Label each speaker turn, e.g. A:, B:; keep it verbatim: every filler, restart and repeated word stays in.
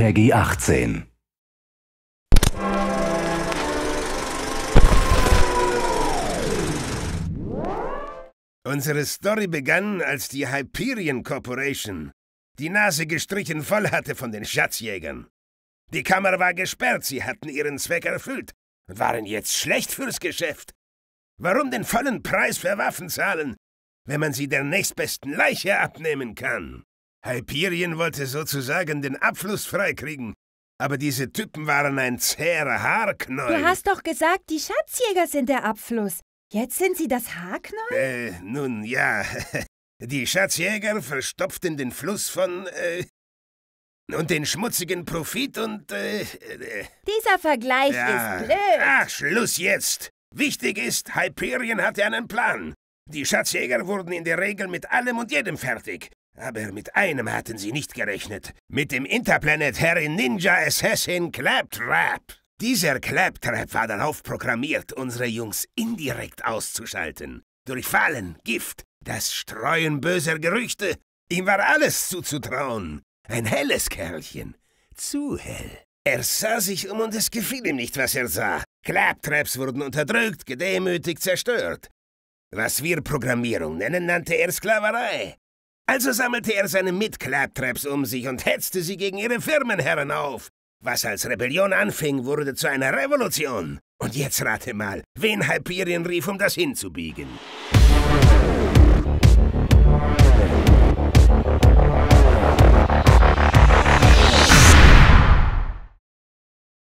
A: Peggy achtzehn.
B: Unsere Story begann, als die Hyperion Corporation die Nase gestrichen voll hatte von den Schatzjägern. Die Kammer war gesperrt, sie hatten ihren Zweck erfüllt und waren jetzt schlecht fürs Geschäft. Warum den vollen Preis für Waffen zahlen, wenn man sie der nächstbesten Leiche abnehmen kann? Hyperion wollte sozusagen den Abfluss freikriegen, aber diese Typen waren ein zäher Haarknäuel.
C: Du hast doch gesagt, die Schatzjäger sind der Abfluss. Jetzt sind sie das Haarknäuel?
B: Äh, nun ja. Die Schatzjäger verstopften den Fluss von, äh, und den schmutzigen Profit und, äh, äh
C: Dieser Vergleich
B: ja.
C: ist blöd.
B: Ach, Schluss jetzt. Wichtig ist, Hyperion hatte einen Plan. Die Schatzjäger wurden in der Regel mit allem und jedem fertig. Aber mit einem hatten sie nicht gerechnet. Mit dem interplanetary Ninja Assassin Claptrap. Dieser Claptrap war darauf programmiert, unsere Jungs indirekt auszuschalten. Durch Fallen, Gift, das Streuen böser Gerüchte. Ihm war alles zuzutrauen. Ein helles Kerlchen. Zu hell. Er sah sich um und es gefiel ihm nicht, was er sah. Claptraps wurden unterdrückt, gedemütigt, zerstört. Was wir Programmierung nennen, nannte er Sklaverei. Also sammelte er seine Mit-Claptraps um sich und hetzte sie gegen ihre Firmenherren auf. Was als Rebellion anfing, wurde zu einer Revolution. Und jetzt rate mal, wen Hyperion rief, um das hinzubiegen.